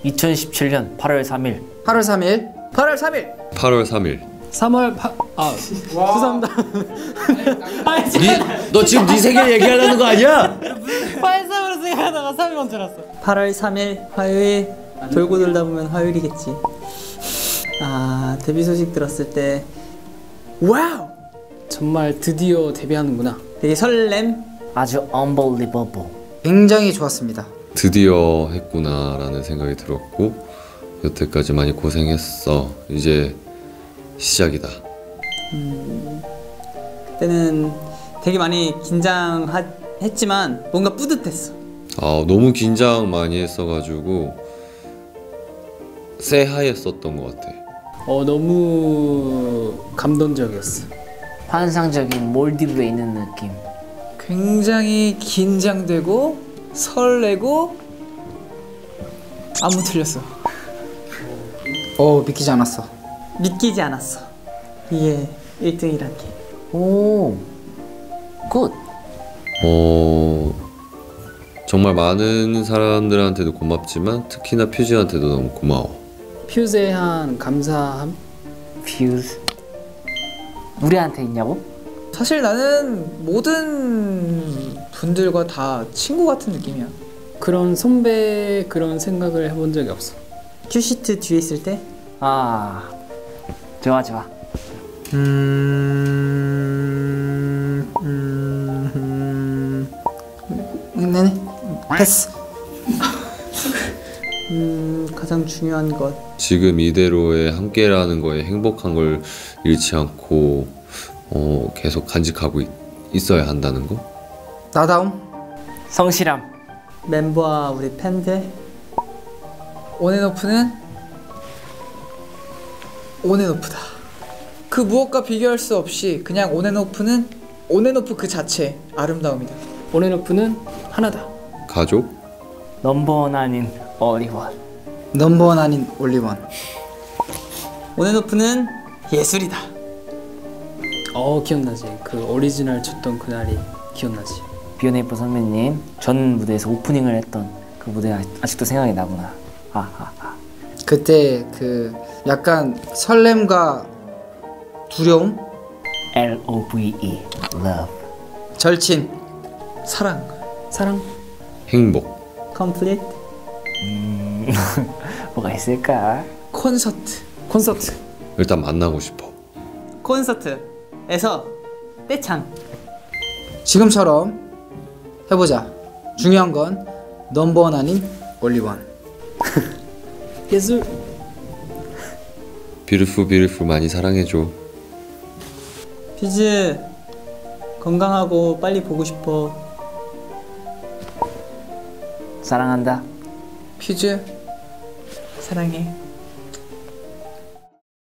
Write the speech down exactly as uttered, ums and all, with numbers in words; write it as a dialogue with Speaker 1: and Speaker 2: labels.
Speaker 1: 이천십칠 년 팔월 삼일.
Speaker 2: 팔월 삼일. 팔월 삼일.
Speaker 3: 팔월 삼일.
Speaker 4: 삼월 팔... 아 죄송합니다.
Speaker 3: 니, 너 지금 네 생일 얘기하려는 거 아니야?
Speaker 4: 팔월 삼일로 생각하다가 삼일 먼저 알았어.
Speaker 5: 팔월 삼일 화요일. 돌고 돌다 보면 화요일이겠지. 아 데뷔 소식 들었을 때 와우!
Speaker 4: 정말 드디어 데뷔하는구나.
Speaker 5: 되게 설렘.
Speaker 1: 아주 unbelievable.
Speaker 2: 굉장히 좋았습니다.
Speaker 3: 드디어 했구나 라는 생각이 들었고, 여태까지 많이 고생했어, 이제 시작이다.
Speaker 5: 음, 그때는 되게 많이 긴장했지만 뭔가 뿌듯했어.
Speaker 3: 아, 너무 긴장 많이 했어가지고 새하였었던 것 같아.
Speaker 4: 어 너무 감동적이었어.
Speaker 1: 환상적인 몰디브에 있는 느낌.
Speaker 2: 굉장히 긴장되고 설레고 안무 틀렸어. 어 믿기지 않았어.
Speaker 5: 믿기지 않았어. 이게 일 등이란 게.
Speaker 1: 오, 굿.
Speaker 3: 어... 정말 많은 사람들한테도 고맙지만 특히나 퓨즈한테도 너무 고마워.
Speaker 4: 퓨즈에 한 감사함?
Speaker 1: 퓨즈. 우리한테 있냐고?
Speaker 2: 사실 나는 모든 분들과 다 친구 같은 느낌이야.
Speaker 4: 그런 선배 그런 생각을 해본 적이 없어.
Speaker 5: 큐시트 뒤에 있을 때?
Speaker 1: 아, 좋아 좋아.
Speaker 2: 음... 음... 음... 네네. 패스.
Speaker 5: 음... 가장 중요한 것.
Speaker 3: 지금 이대로의 함께라는 거에 행복한 걸 잃지 않고 어, 계속 간직하고 있, 있어야 한다는 거?
Speaker 2: 나다움.
Speaker 1: 성실함.
Speaker 5: 멤버와 우리 팬들.
Speaker 2: 온앤오프는 온앤오프다. 그 무엇과 비교할 수 없이 그냥 온앤오프는 온앤오프 그 자체 아름다움이다.
Speaker 4: 온앤오프는 하나다.
Speaker 3: 가족?
Speaker 1: 넘버원 아닌 어리원.
Speaker 2: 넘버원 아닌 올리원.
Speaker 5: 온앤오프는 예술이다.
Speaker 4: 어 기억나지. 그 오리지널 쳤던 그날이 기억나지.
Speaker 1: 비욘에이퍼 선배님 전 무대에서 오프닝을 했던 그 무대가 아직도 생각이 나구나. 하하하.
Speaker 2: 그때 그 약간 설렘과 두려움,
Speaker 1: 엘 오 브이 이 love.
Speaker 2: 절친, 사랑.
Speaker 4: 사랑.
Speaker 3: 행복.
Speaker 5: 컴플릿.
Speaker 1: 음... 뭐가 있을까?
Speaker 2: 콘서트.
Speaker 4: 콘서트.
Speaker 3: 일단 만나고 싶어.
Speaker 5: 콘서트에서 떼창.
Speaker 2: 지금처럼 해보자. 중요한 건 넘버원 아닌 올리원.
Speaker 4: 예술.
Speaker 3: 뷰티풀 뷰티풀 많이 사랑해줘.
Speaker 5: 퓨즈 건강하고 빨리 보고 싶어.
Speaker 1: 사랑한다.
Speaker 2: 퓨즈 사랑해.